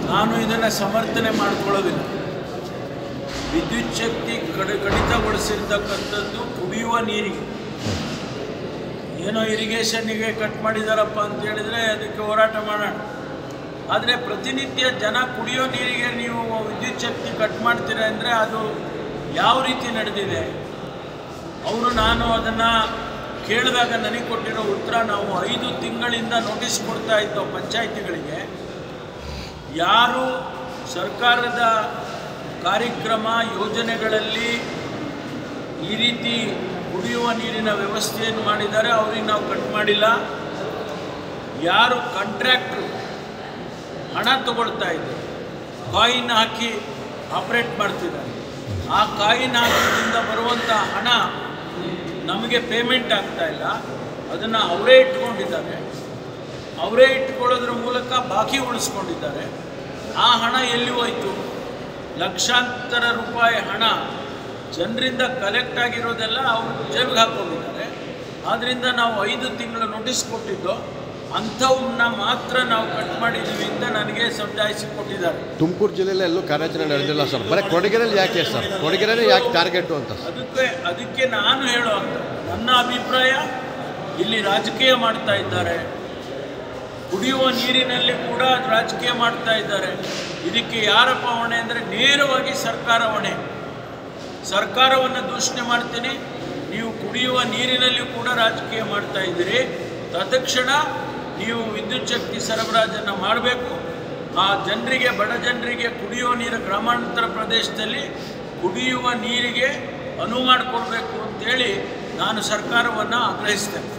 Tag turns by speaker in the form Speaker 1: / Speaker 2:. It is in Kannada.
Speaker 1: ನಾನು ಇದನ್ನು ಸಮರ್ಥನೆ ಮಾಡಿಕೊಳ್ಳೋದಿಲ್ಲ. ವಿದ್ಯುತ್ ಶಕ್ತಿ ಕಡಿತಗೊಳಿಸಿರ್ತಕ್ಕಂಥದ್ದು ಕುಡಿಯುವ ನೀರಿಗೆ. ಏನೋ ಇರಿಗೇಷನ್ನಿಗೆ ಕಟ್ ಮಾಡಿದಾರಪ್ಪ ಅಂತ ಹೇಳಿದರೆ ಅದಕ್ಕೆ ಹೋರಾಟ ಮಾಡೋಣ. ಆದರೆ ಪ್ರತಿನಿತ್ಯ ಜನ ಕುಡಿಯೋ ನೀರಿಗೆ ನೀವು ವಿದ್ಯುತ್ ಶಕ್ತಿ ಕಟ್ ಮಾಡ್ತೀರ ಅಂದರೆ ಅದು ಯಾವ ರೀತಿ ನಡೆದಿದೆ? ನಾನು ಅದನ್ನು ಕೇಳಿದಾಗ ನನಗೆ ಕೊಟ್ಟಿರೋ ಉತ್ತರ, ನಾವು 5 ತಿಂಗಳಿಂದ ನೋಟಿಸ್ ಕೊಡ್ತಾ ಇದ್ದೋ ಪಂಚಾಯಿತಿಗಳಿಗೆ. ಯಾರು ಸರ್ಕಾರದ ಕಾರ್ಯಕ್ರಮ ಯೋಜನೆಗಳಲ್ಲಿ ಈ ರೀತಿ ಕುಡಿಯುವ ನೀರಿನ ವ್ಯವಸ್ಥೆಯನ್ನು ಮಾಡಿದ್ದಾರೆ ಅವ್ರಿಗೆ ನಾವು ಕಟ್ ಮಾಡಿಲ್ಲ. ಯಾರು ಕಾಂಟ್ರಾಕ್ಟ್ರು ಹಣ ತಗೊಳ್ತಾ ಇದ್ದಾರೆ, ಕಾಯಿನ್ ಹಾಕಿ ಆಪ್ರೇಟ್ ಮಾಡ್ತಿದ್ದಾರೆ, ಆ ಕಾಯಿನ್ ಹಾಕೋದ್ರಿಂದ ಬರುವಂಥ ಹಣ ನಮಗೆ ಪೇಮೆಂಟ್ ಆಗ್ತಾ ಇಲ್ಲ, ಅದನ್ನು ಅವರೇ ಇಟ್ಕೊಂಡಿದ್ದಾರೆ. ಅವರೇ ಇಟ್ಕೊಳ್ಳೋದ್ರ ಮೂಲಕ ಬಾಕಿ ಉಳಿಸ್ಕೊಂಡಿದ್ದಾರೆ. ಆ ಹಣ ಎಲ್ಲಿ ಹೋಯಿತು? ಲಕ್ಷಾಂತರ ರೂಪಾಯಿ ಹಣ ಜನರಿಂದ ಕಲೆಕ್ಟ್ ಆಗಿರೋದೆಲ್ಲ ಅವರು ಜೇಬಿಗೆ ಹಾಕ್ಕೊಂಡಿದ್ದಾರೆ. ಆದ್ದರಿಂದ ನಾವು 5 ತಿಂಗಳು ನೋಟಿಸ್ ಕೊಟ್ಟಿದ್ದು, ಅಂಥವನ್ನ ಮಾತ್ರ ನಾವು ಕಟ್ ಮಾಡಿದ್ದೀವಿ ಅಂತ ನನಗೆ ಸಮಜಾಯಿಸಿ ಕೊಟ್ಟಿದ್ದಾರೆ.
Speaker 2: ತುಮಕೂರು ಜಿಲ್ಲೆಯಲ್ಲಿ ಎಲ್ಲೂ ಕಾರ್ಯಾಚರಣೆ ನಡೆದಿಲ್ಲ ಸರ್, ಬರೀ ಕೊಡಗಿನಲ್ಲಿ ಯಾಕೆ ಸರ್? ಕೊಡಗಿನಲ್ಲಿ ಯಾಕೆ ಟಾರ್ಗೆಟು ಅಂತ?
Speaker 1: ಅದಕ್ಕೆ ನಾನು ಹೇಳುವಂಥ ನನ್ನ ಅಭಿಪ್ರಾಯ, ಇಲ್ಲಿ ರಾಜಕೀಯ ಮಾಡ್ತಾ ಇದ್ದಾರೆ. ಕುಡಿಯುವ ನೀರಿನಲ್ಲಿ ಕೂಡ ರಾಜಕೀಯ ಮಾಡ್ತಾ ಇದ್ದಾರೆ. ಇದಕ್ಕೆ ಯಾರಪ್ಪ ಹೊಣೆ ಅಂದರೆ ನೇರವಾಗಿ ಸರ್ಕಾರ ಹೊಣೆ. ಸರ್ಕಾರವನ್ನು ದೂಷಣೆ ಮಾಡ್ತೀನಿ, ನೀವು ಕುಡಿಯುವ ನೀರಿನಲ್ಲಿ ಕೂಡ ರಾಜಕೀಯ ಮಾಡ್ತಾ ಇದ್ದೀರಿ. ತತ್ಕ್ಷಣ ನೀವು ವಿದ್ಯುತ್ ಶಕ್ತಿ ಸರಬರಾಜನ್ನು ಮಾಡಬೇಕು. ಆ ಜನರಿಗೆ, ಬಡ ಜನರಿಗೆ ಕುಡಿಯುವ ನೀರು ಗ್ರಾಮಾಂತರ ಪ್ರದೇಶದಲ್ಲಿ ಕುಡಿಯುವ ನೀರಿಗೆ ಅನುವು ಮಾಡಿಕೊಡ್ಬೇಕು ಅಂತೇಳಿ ನಾನು ಸರ್ಕಾರವನ್ನು ಆಗ್ರಹಿಸ್ತೇನೆ.